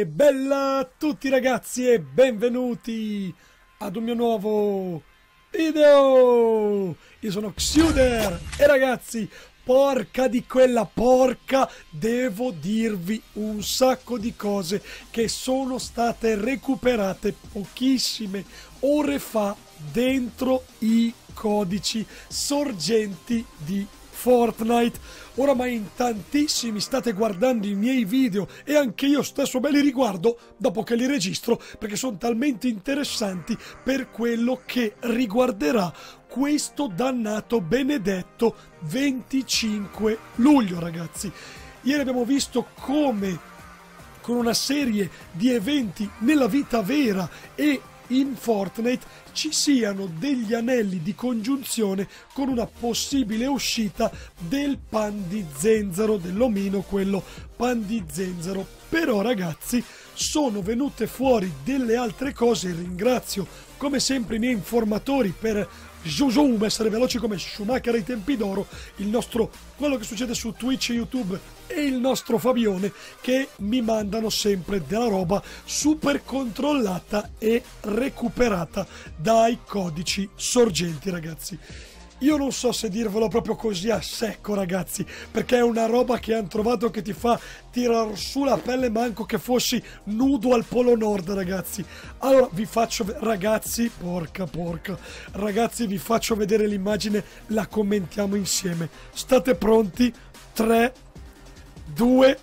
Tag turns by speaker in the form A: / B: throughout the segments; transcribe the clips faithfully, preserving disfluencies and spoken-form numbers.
A: bella a tutti ragazzi e benvenuti ad un mio nuovo video. Io sono Xuder e ragazzi, porca di quella porca, devo dirvi un sacco di cose che sono state recuperate pochissime ore fa dentro i codici sorgenti di Fortnite. Oramai in tantissimi state guardando i miei video e anche io stesso me li riguardo dopo che li registro, perché sono talmente interessanti per quello che riguarderà questo dannato benedetto venticinque luglio, ragazzi. Ieri abbiamo visto come con una serie di eventi nella vita vera e in Fortnite ci siano degli anelli di congiunzione con una possibile uscita del pan di zenzero, dell'omino, quello pan di zenzero. Però ragazzi, sono venute fuori delle altre cose. Ringrazio come sempre i miei informatori per zoom, essere veloci come Schumacher ai tempi d'oro, il nostro, quello che succede su Twitch e YouTube, e il nostro Fabione, che mi mandano sempre della roba super controllata e recuperata dai codici sorgenti, ragazzi. Io non so se dirvelo proprio così a secco, ragazzi, perché è una roba che hanno trovato che ti fa tirar su la pelle, manco che fossi nudo al Polo Nord, ragazzi. Allora vi faccio, ragazzi, porca porca, ragazzi, vi faccio vedere l'immagine, la commentiamo insieme. State pronti? tre, due,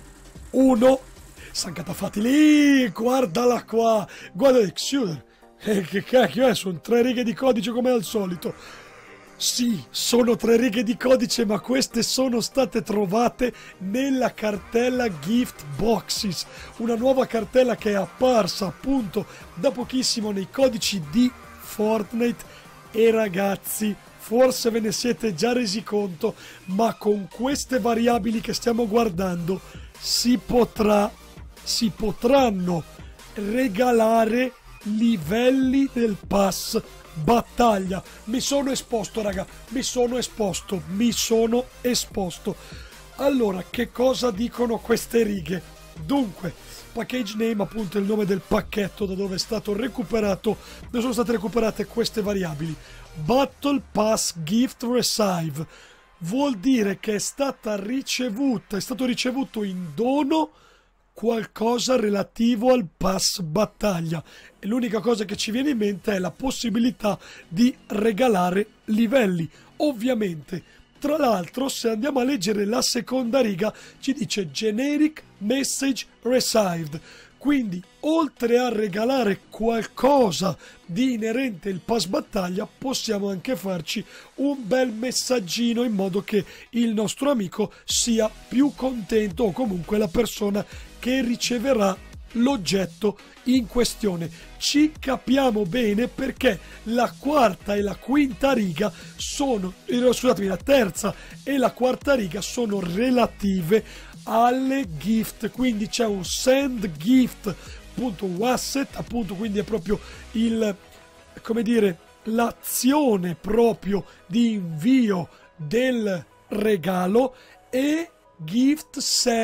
A: uno. San catafatti lì, guardala qua, guarda Xuder, eh, che cacchio è, sono tre righe di codice come al solito. Sì, sono tre righe di codice, ma queste sono state trovate nella cartella Gift Boxes, una nuova cartella che è apparsa appunto da pochissimo nei codici di Fortnite. E ragazzi, forse ve ne siete già resi conto, ma con queste variabili che stiamo guardando si potrà, si potranno regalare livelli del pass battaglia. Mi sono esposto, raga, mi sono esposto, mi sono esposto. Allora, che cosa dicono queste righe? Dunque, package name, appunto il nome del pacchetto da dove è stato recuperato, dove sono state recuperate queste variabili. Battle Pass Gift Recive vuol dire che è stata ricevuta, è stato ricevuto in dono qualcosa relativo al pass battaglia, e l'unica cosa che ci viene in mente è la possibilità di regalare livelli. Ovviamente, tra l'altro, se andiamo a leggere la seconda riga ci dice Generic Message Received, quindi oltre a regalare qualcosa di inerente al pass battaglia possiamo anche farci un bel messaggino in modo che il nostro amico sia più contento, o comunque la persona che riceverà l'oggetto in questione. Ci capiamo bene perché la quarta e la quinta riga sono, eh, scusatemi, la terza e la quarta riga sono relative alle gift, quindi c'è un send gift.wasset, appunto, quindi è proprio il, come dire, l'azione proprio di invio del regalo, e gift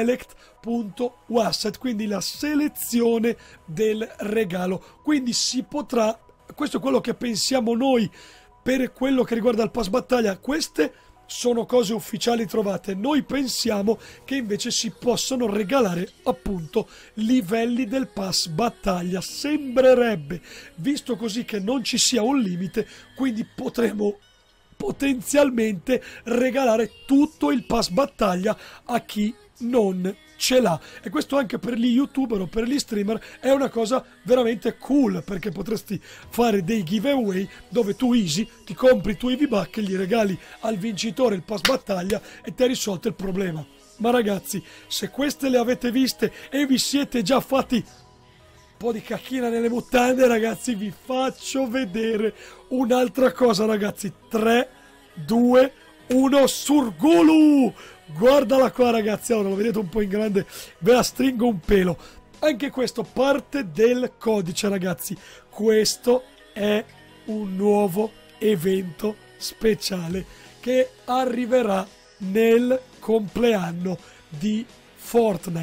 A: select.wasset, quindi la selezione del regalo. Quindi si potrà, questo è quello che pensiamo noi per quello che riguarda il pass battaglia. Queste sono cose ufficiali trovate, noi pensiamo che invece si possano regalare appunto livelli del pass battaglia. Sembrerebbe, visto così, che non ci sia un limite, quindi potremo potenzialmente regalare tutto il pass battaglia a chi non ce l'ha. E questo anche per gli youtuber o per gli streamer è una cosa veramente cool, perché potresti fare dei giveaway dove tu easy ti compri i tuoi V-Buck e gli regali al vincitore il pass battaglia e ti hai risolto il problema. Ma ragazzi, se queste le avete viste e vi siete già fatti un po' di cacchina nelle mutande, ragazzi, vi faccio vedere un'altra cosa, ragazzi. tre, due, uno, Surgulu! Guardala qua, ragazzi. Ora lo vedete un po' in grande, ve la stringo un pelo. Anche questo parte del codice, ragazzi. Questo è un nuovo evento speciale che arriverà nel compleanno di Fortnite.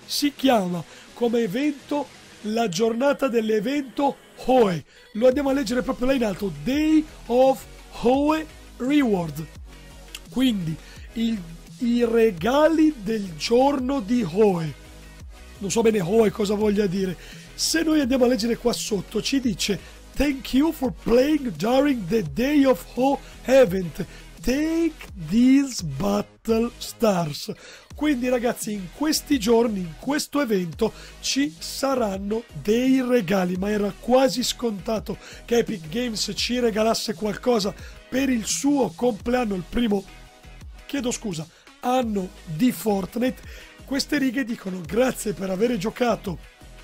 A: si chiama come evento la giornata dell'evento Hoe. Lo andiamo a leggere proprio là in alto, Day of Hoe Reward. Quindi il, i regali del giorno di Hoe. Non so bene Hoe cosa voglia dire. Se noi andiamo a leggere qua sotto ci dice Thank you for playing during the Day of Hoe event. Take these battle stars. Quindi ragazzi, in questi giorni, in questo evento ci saranno dei regali, ma era quasi scontato che Epic Games ci regalasse qualcosa per il suo compleanno, il primo, chiedo scusa, anno di Fortnite. Queste righe dicono grazie per aver giocato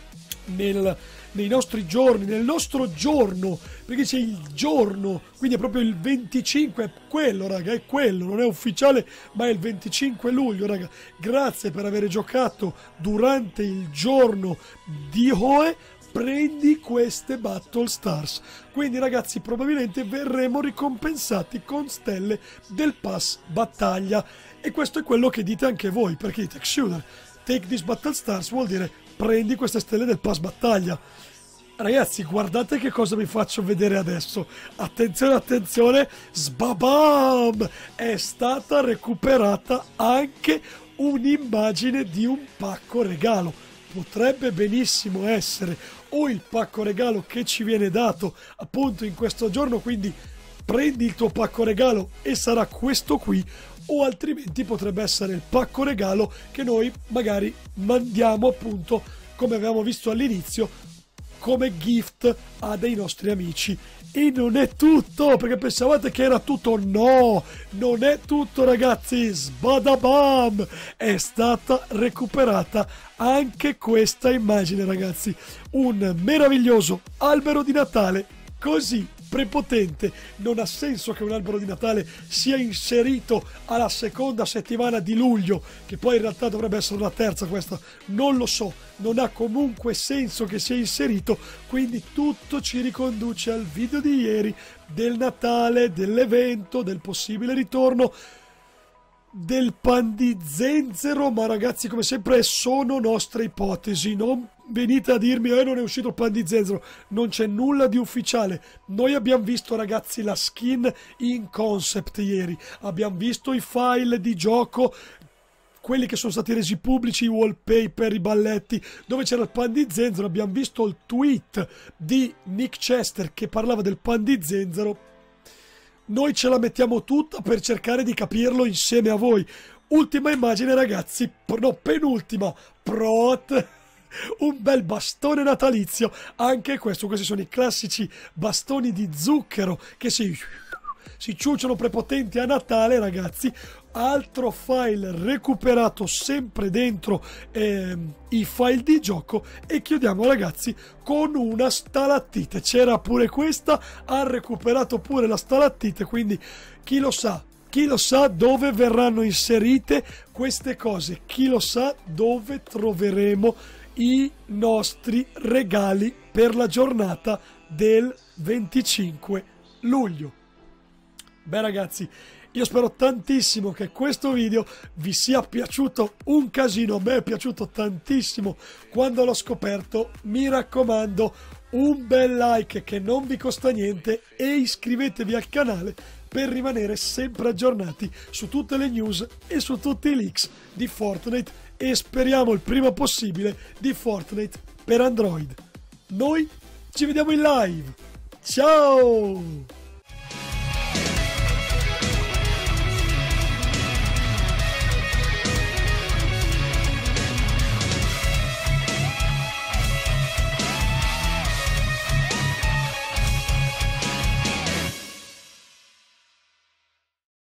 A: nel, nei nostri giorni, nel nostro giorno, perché c'è il giorno, quindi è proprio il venticinque, è quello raga, è quello, non è ufficiale, ma è il venticinque luglio raga. Grazie per aver giocato durante il giorno di Hoe, prendi queste Battle Stars. Quindi ragazzi, probabilmente verremo ricompensati con stelle del pass battaglia, e questo è quello che dite anche voi, perché dite Xuder, take this Battle Stars vuol dire prendi queste stelle del pass battaglia. Ragazzi, guardate che cosa vi faccio vedere adesso. Attenzione, attenzione, sbabam! È stata recuperata anche un'immagine di un pacco regalo. Potrebbe benissimo essere o il pacco regalo che ci viene dato appunto in questo giorno, quindi prendi il tuo pacco regalo e sarà questo qui, o altrimenti potrebbe essere il pacco regalo che noi magari mandiamo appunto, come avevamo visto all'inizio, come gift a dei nostri amici. E non è tutto, perché pensavate che era tutto. No, non è tutto ragazzi. Sbadabam! È stata recuperata anche questa immagine ragazzi. Un meraviglioso albero di Natale così prepotente. Non ha senso che un albero di Natale sia inserito alla seconda settimana di luglio, che poi in realtà dovrebbe essere la terza questa, non lo so, non ha comunque senso che sia inserito, quindi tutto ci riconduce al video di ieri del Natale, dell'evento, del possibile ritorno del pan di zenzero. Ma ragazzi, come sempre sono nostre ipotesi, non venite a dirmi eh non è uscito il pan di zenzero, non c'è nulla di ufficiale. Noi abbiamo visto ragazzi la skin in concept ieri, abbiamo visto i file di gioco, quelli che sono stati resi pubblici, i wallpaper, i balletti, dove c'era il pan di zenzero, abbiamo visto il tweet di Nick Chester che parlava del pan di zenzero. Noi ce la mettiamo tutta per cercare di capirlo insieme a voi. Ultima immagine ragazzi, no, penultima, prot, un bel bastone natalizio, anche questo, questi sono i classici bastoni di zucchero che si, si ciucciano prepotenti a Natale ragazzi. Altro file recuperato sempre dentro eh, i file di gioco, e chiudiamo ragazzi con una stalattite. C'era pure questa, ha recuperato pure la stalattite, quindi chi lo sa, chi lo sa dove verranno inserite queste cose, chi lo sa dove troveremo i nostri regali per la giornata del venticinque luglio. Beh ragazzi, io spero tantissimo che questo video vi sia piaciuto un casino. A me è piaciuto tantissimo quando l'ho scoperto. Mi raccomando, un bel like che non vi costa niente, e iscrivetevi al canale per rimanere sempre aggiornati su tutte le news e su tutti i leaks di Fortnite, e speriamo il prima possibile di Fortnite per Android. Noi ci vediamo in live. Ciao!